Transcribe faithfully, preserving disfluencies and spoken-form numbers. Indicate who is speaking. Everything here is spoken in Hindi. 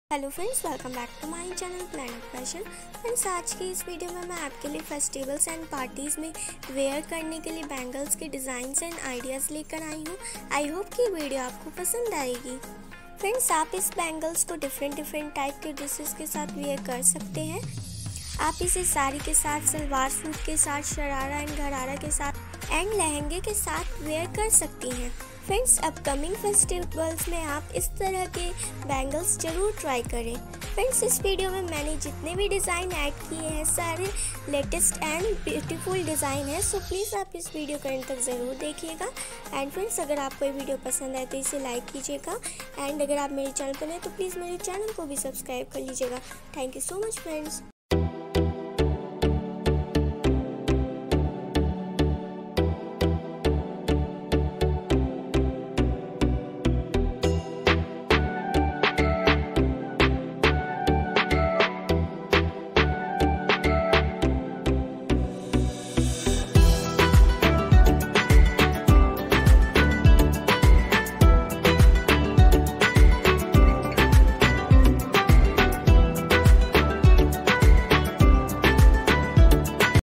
Speaker 1: Hello friends, welcome back to my channel planet fashion. Friends, आज की इस वीडियो में मैं आपके लिए फेस्टिवल्स एंड पार्टीज़ में वेयर करने के लिए बैंगल्स के डिज़ाइंस एंड आइडियाज़ लेकर आई हूँ। आई होप कि वीडियो आपको पसंद आएगी। फ्रेंड्स, आप इस बैंगल्स को डिफरेंट डिफरेंट टाइप के ड्रेसेस के साथ वेयर कर सकते हैं। आप इसे साड़ी के साथ, सलवार सूट के साथ, शरारा एंड घरारा के साथ एंड लहंगे के साथ वेयर कर सकती हैं। फ्रेंड्स, अपकमिंग फेस्टिवल्स में आप इस तरह के बैंगल्स ज़रूर ट्राई करें। फ्रेंड्स, इस वीडियो में मैंने जितने भी डिज़ाइन ऐड किए हैं सारे लेटेस्ट एंड ब्यूटीफुल डिज़ाइन है, सो प्लीज़ आप इस वीडियो को एंड तक ज़रूर देखिएगा। एंड फ्रेंड्स, अगर आपको ये वीडियो पसंद आए तो इसे लाइक कीजिएगा एंड अगर आप मेरे चैनल पर हैं तो प्लीज़ मेरे चैनल को भी सब्सक्राइब कर लीजिएगा। Thank you so much friends.